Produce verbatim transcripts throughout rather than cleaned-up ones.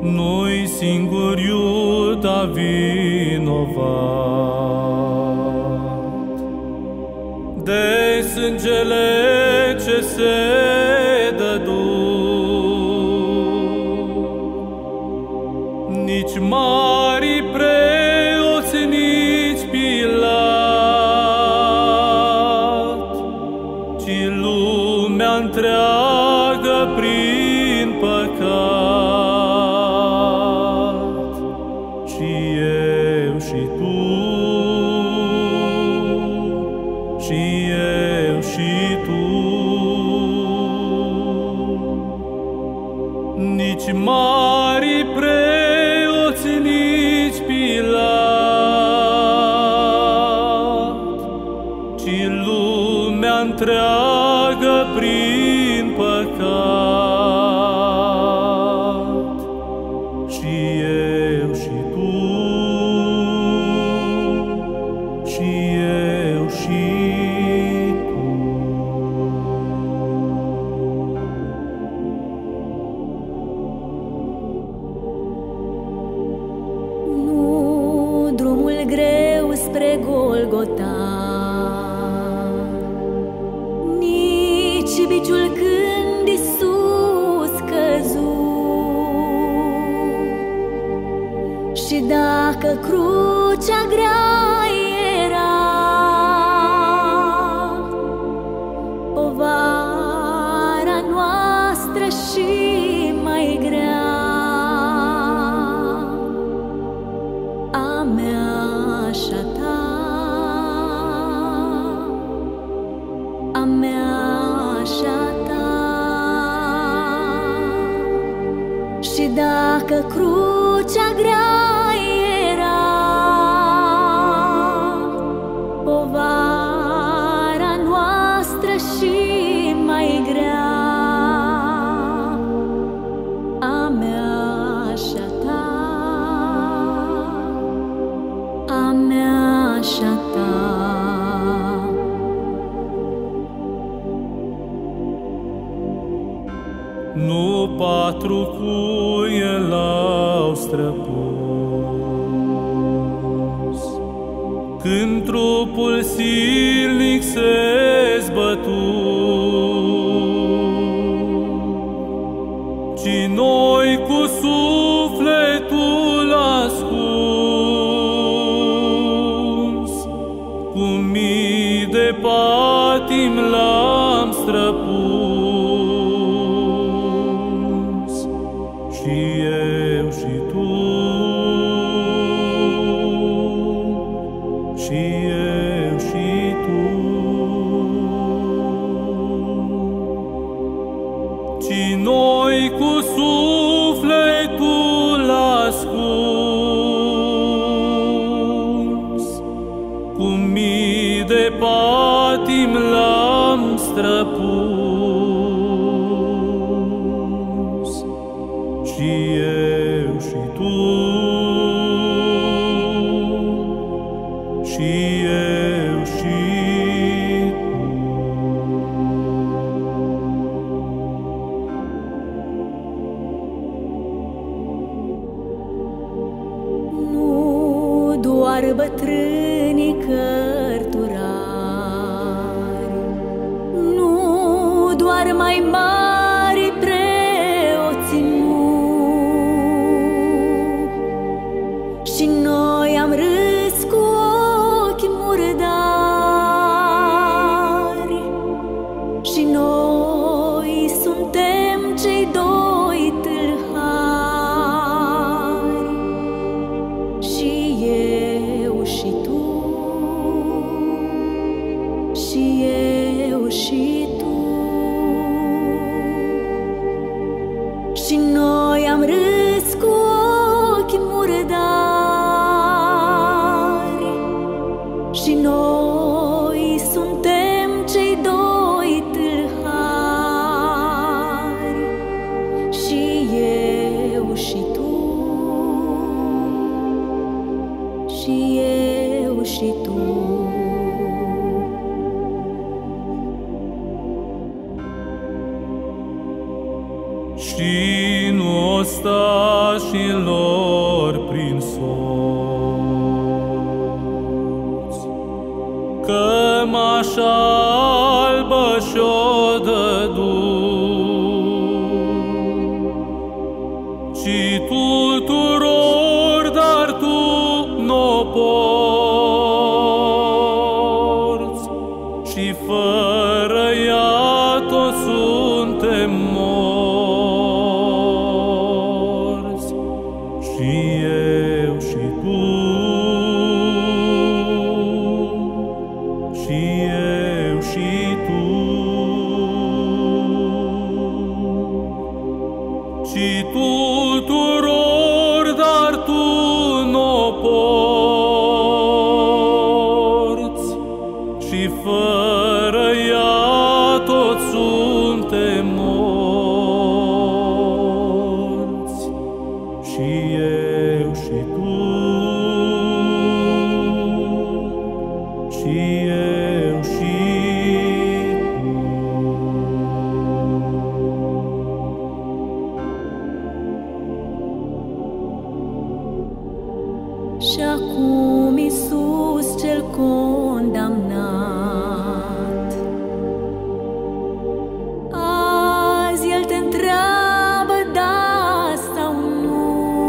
nu-i singur Iuda vinovat de sângele ce se dădu, nici mari preoți, nici Pilat, ci lumea întreagă prin păcat, și eu și tu, și eu și tu, nici mari preoți, nici Pilat, ci lumea întreagă prin păcat, și eu și tu, și eu și tu. Nu drumul greu spre Golgota, nici biciul când Iisus căzu, și dacă crucea grea era, povara noastră și mai grea, a mea și a ta, a mea și a ta. Și dacă crucea grea era, povara noastră și mai grea, a mea și a ta, a mea și a ta. Nu patru cui l-au străpus, când trupul silnic se zbătu, ci noi cu sufletul ascuns, cu mii de patim l-am străpus, și eu și tu, și eu și tu, ci noi cu sufletul ascuns, cu mii de patim l-am străpus, și eu și tu, și eu și tu. Nu doar bătrânii cărturari, nu doar mai mari preoți, nu, și noi am râs cu ochi murdari, și noi suntem cei doi tâlhari, și eu și tu, și eu și tu, și noi am râs cu ochi murdari, și noi suntem cei doi tâlhari, și eu și tu, și eu și tu. Și nu sta pașilor prin soț. Cămașa albă și-o dădu, ci tuturor, dar tu n-o porți, și fără ea toți suntem morți, și eu și tu, și eu și tu, și tuturor, dar tu n-o porți, și fără ea toți suntem morți, și eu și tu, și eu și tu. Și acum Iisus cel condamnat, azi El te întreabă da sau nu.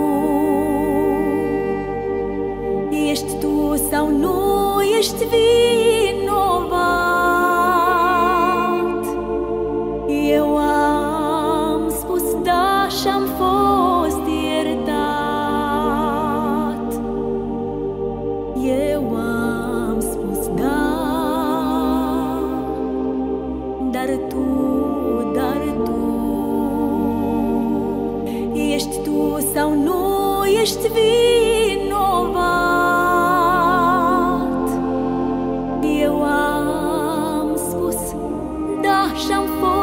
Ești tu sau nu ești vinovat? Eu am spus da și-am fost iertat. Eu am spus da, dar tu, dar tu, ești tu sau nu ești vinovat? Eu am spus da și-am fost